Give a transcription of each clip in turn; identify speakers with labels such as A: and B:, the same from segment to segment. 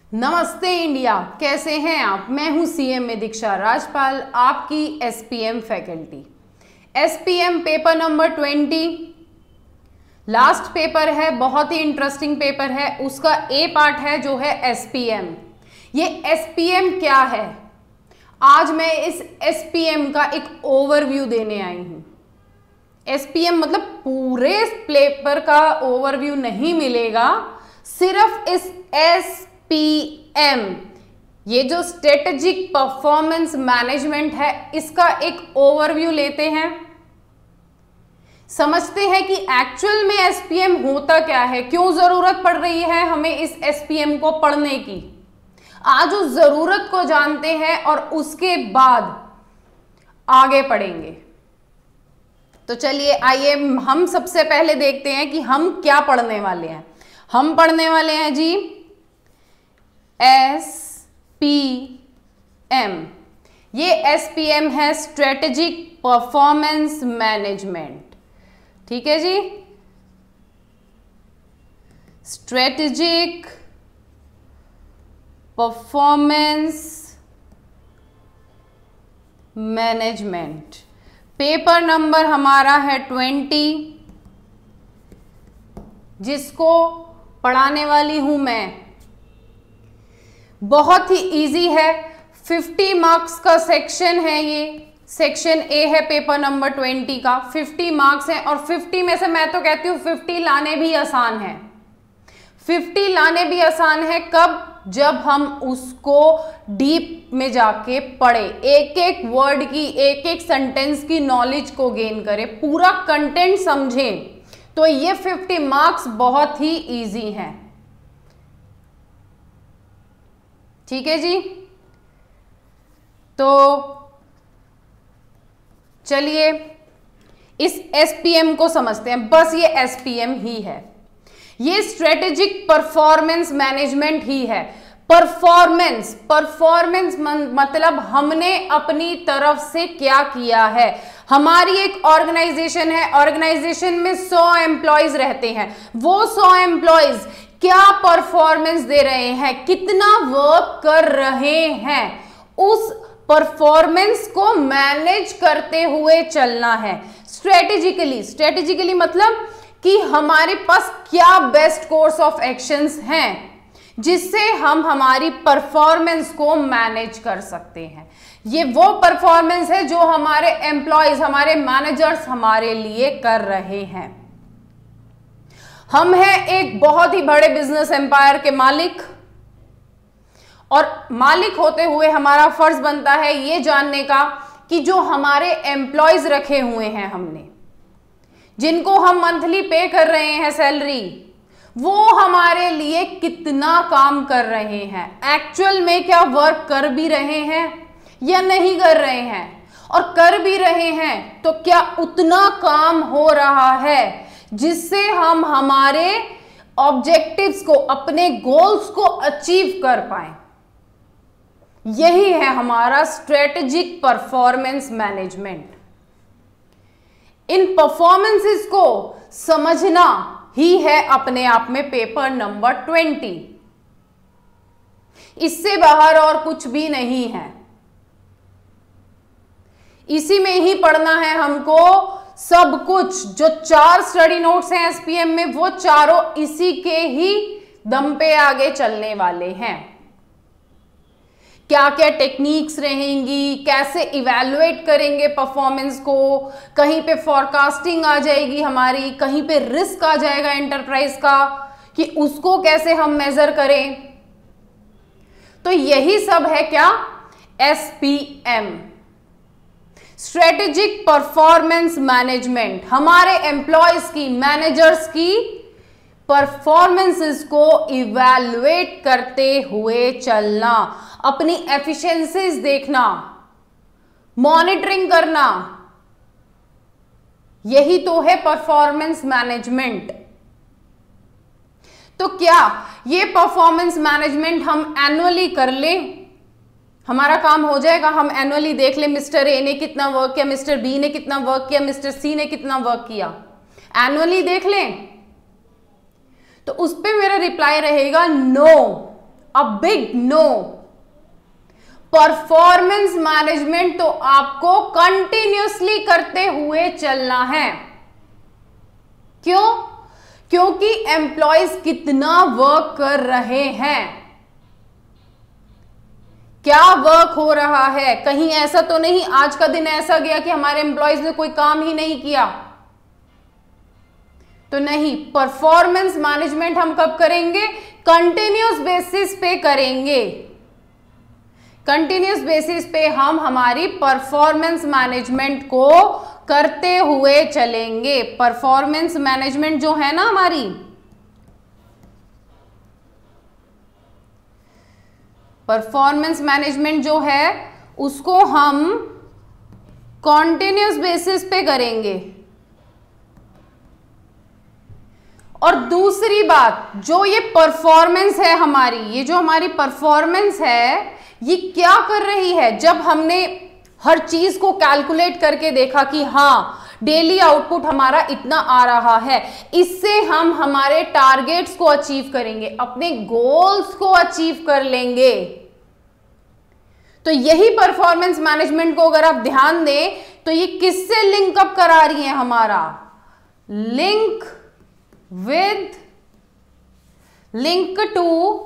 A: नमस्ते इंडिया, कैसे हैं आप। मैं हूं सीएम में दीक्षा राजपाल, आपकी SPM faculty. SPM paper number 20 last paper है, बहुत ही इंटरेस्टिंग पेपर है। उसका ए पार्ट है जो है एसपीएम। ये एसपीएम क्या है, आज मैं इस एसपीएम का एक ओवरव्यू देने आई हूं। एसपीएम मतलब पूरे पेपर का ओवरव्यू नहीं मिलेगा, सिर्फ इस एसपीएम, ये जो स्ट्रेटेजिक परफॉर्मेंस मैनेजमेंट है, इसका एक ओवरव्यू लेते हैं, समझते हैं कि एक्चुअल में एसपीएम होता क्या है, क्यों जरूरत पड़ रही है हमें इस एसपीएम को पढ़ने की। आज उस जरूरत को जानते हैं और उसके बाद आगे पढ़ेंगे। तो चलिए आइए हम सबसे पहले देखते हैं कि हम क्या पढ़ने वाले हैं। हम पढ़ने वाले हैं जी एसपीएम। ये एसपीएम है स्ट्रेटेजिक परफॉर्मेंस मैनेजमेंट। ठीक है जी, strategic performance management. Paper number हमारा है 20, जिसको पढ़ाने वाली हूं मैं। बहुत ही इजी है, 50 मार्क्स का सेक्शन है। ये सेक्शन ए है पेपर नंबर 20 का, 50 मार्क्स हैं। और 50 में से मैं तो कहती हूँ 50 लाने भी आसान है। 50 लाने भी आसान है कब, जब हम उसको डीप में जाके पढ़े, एक एक वर्ड की, एक एक सेंटेंस की नॉलेज को गेन करें, पूरा कंटेंट समझें, तो ये 50 मार्क्स बहुत ही इजी हैं। ठीक है जी, तो चलिए इस एसपीएम को समझते हैं। बस ये एसपीएम ही है, ये स्ट्रेटेजिक परफॉर्मेंस मैनेजमेंट ही है। परफॉर्मेंस मतलब हमने अपनी तरफ से क्या किया है। हमारी एक ऑर्गेनाइजेशन है, ऑर्गेनाइजेशन में 100 एम्प्लॉयज रहते हैं। वो 100 एम्प्लॉयज क्या परफॉर्मेंस दे रहे हैं, कितना वर्क कर रहे हैं, उस परफॉर्मेंस को मैनेज करते हुए चलना है स्ट्रेटेजिकली। स्ट्रेटेजिकली मतलब कि हमारे पास क्या बेस्ट कोर्स ऑफ एक्शंस हैं जिससे हम हमारी परफॉर्मेंस को मैनेज कर सकते हैं। ये वो परफॉर्मेंस है जो हमारे एम्प्लॉयज, हमारे मैनेजर्स हमारे लिए कर रहे हैं। हम हैं एक बहुत ही बड़े बिजनेस एम्पायर के मालिक, और मालिक होते हुए हमारा फर्ज बनता है ये जानने का कि जो हमारे एम्प्लॉयज रखे हुए हैं हमने, जिनको हम मंथली पे कर रहे हैं सैलरी, वो हमारे लिए कितना काम कर रहे हैं, एक्चुअल में क्या वर्क कर भी रहे हैं या नहीं कर रहे हैं, और कर भी रहे हैं तो क्या उतना काम हो रहा है जिससे हम हमारे ऑब्जेक्टिव्स को, अपने गोल्स को अचीव कर पाए। यही है हमारा स्ट्रेटेजिक परफॉर्मेंस मैनेजमेंट। इन परफॉर्मेंसेस को समझना ही है अपने आप में पेपर नंबर 20। इससे बाहर और कुछ भी नहीं है, इसी में ही पढ़ना है हमको सब कुछ। जो 4 स्टडी नोट्स हैं एसपीएम में, वो चारों इसी के ही दम पे आगे चलने वाले हैं। क्या क्या टेक्निक्स रहेंगी, कैसे इवैल्यूएट करेंगे परफॉर्मेंस को, कहीं पे फॉरकास्टिंग आ जाएगी हमारी, कहीं पे रिस्क आ जाएगा एंटरप्राइज का कि उसको कैसे हम मेजर करें। तो यही सब है क्या, एसपीएम, स्ट्रेटेजिक परफॉर्मेंस मैनेजमेंट। हमारे एम्प्लॉयज की, मैनेजर्स की परफॉर्मेंसेस को इवैल्यूएट करते हुए चलना, अपनी एफिशिएंसीज देखना, मॉनिटरिंग करना, यही तो है परफॉर्मेंस मैनेजमेंट। तो क्या ये परफॉर्मेंस मैनेजमेंट हम एनुअली कर लें, हमारा काम हो जाएगा? हम एनुअली देख लें मिस्टर ए ने कितना वर्क किया, मिस्टर बी ने कितना वर्क किया, मिस्टर सी ने कितना वर्क किया, एनुअली देख लें? तो उस पे मेरा रिप्लाई रहेगा no, a big no. Performance management तो आपको कंटिन्यूअसली करते हुए चलना है। क्यों? क्योंकि एम्प्लॉयज कितना वर्क कर रहे हैं, क्या वर्क हो रहा है। कहीं ऐसा तो नहीं आज का दिन ऐसा गया कि हमारे एम्प्लॉयज ने कोई काम ही नहीं किया, तो नहीं। परफॉर्मेंस मैनेजमेंट हम कब करेंगे? कंटिन्यूअस बेसिस पे करेंगे। कंटिन्यूअस बेसिस पे हम हमारी परफॉर्मेंस मैनेजमेंट को करते हुए चलेंगे। परफॉर्मेंस मैनेजमेंट जो है ना हमारी, परफॉर्मेंस मैनेजमेंट जो है उसको हम कॉन्टिन्यूअस बेसिस पे करेंगे। और दूसरी बात, जो ये परफॉर्मेंस है हमारी, ये जो हमारी परफॉर्मेंस है ये क्या कर रही है? जब हमने हर चीज को कैलकुलेट करके देखा कि हाँ डेली आउटपुट हमारा इतना आ रहा है, इससे हम हमारे टारगेट्स को अचीव करेंगे, अपने गोल्स को अचीव कर लेंगे। तो यही परफॉर्मेंस मैनेजमेंट को अगर आप ध्यान दें तो ये किससे लिंक अप करा रही है? हमारा link to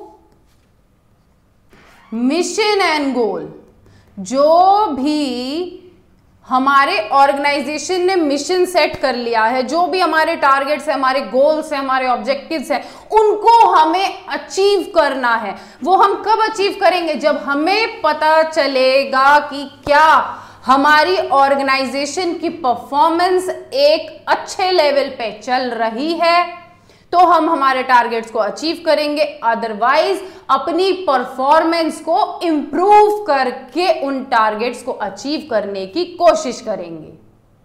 A: mission and goal. जो भी हमारे ऑर्गेनाइजेशन ने मिशन सेट कर लिया है, जो भी हमारे टारगेट्स है, हमारे गोल्स है, हमारे ऑब्जेक्टिव्स है, उनको हमें अचीव करना है। वो हम कब अचीव करेंगे? जब हमें पता चलेगा कि क्या हमारी ऑर्गेनाइजेशन की परफॉर्मेंस एक अच्छे लेवल पे चल रही है, तो हम हमारे टारगेट्स को अचीव करेंगे। अदरवाइज अपनी परफॉर्मेंस को इंप्रूव करके उन टारगेट्स को अचीव करने की कोशिश करेंगे।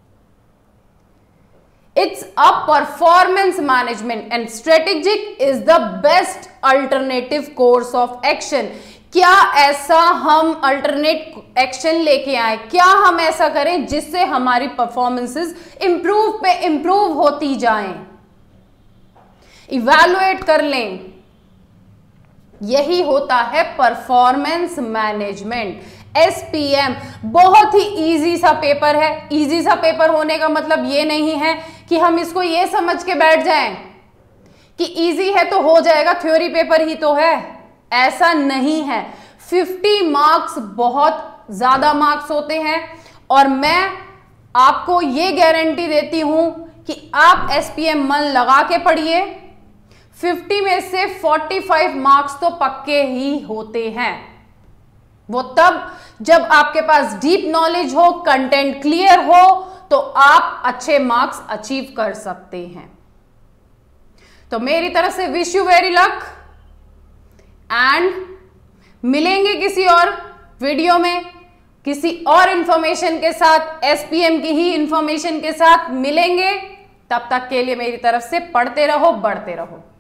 A: It's a performance management and strategic is the best alternative course of action. क्या ऐसा हम अल्टरनेट एक्शन लेके आए? क्या हम ऐसा करें जिससे हमारी परफॉर्मेंसेस इंप्रूव पे इंप्रूव होती जाएं, इवैल्यूएट कर लें। यही होता है परफॉर्मेंस मैनेजमेंट, SPM। बहुत ही इजी सा पेपर है। इजी सा पेपर होने का मतलब ये नहीं है कि हम इसको ये समझ के बैठ जाएं कि इजी है तो हो जाएगा, थ्योरी पेपर ही तो है। ऐसा नहीं है। 50 मार्क्स बहुत ज्यादा मार्क्स होते हैं और मैं आपको ये गारंटी देती हूं कि आप SPM मन लगा के पढ़िए, 50 में से 45 मार्क्स तो पक्के ही होते हैं। वो तब जब आपके पास डीप नॉलेज हो, कंटेंट क्लियर हो, तो आप अच्छे मार्क्स अचीव कर सकते हैं। तो मेरी तरफ से विश यू वेरी लक एंड मिलेंगे किसी और वीडियो में किसी और इंफॉर्मेशन के साथ, SPM की ही इंफॉर्मेशन के साथ मिलेंगे। तब तक के लिए मेरी तरफ से पढ़ते रहो, बढ़ते रहो।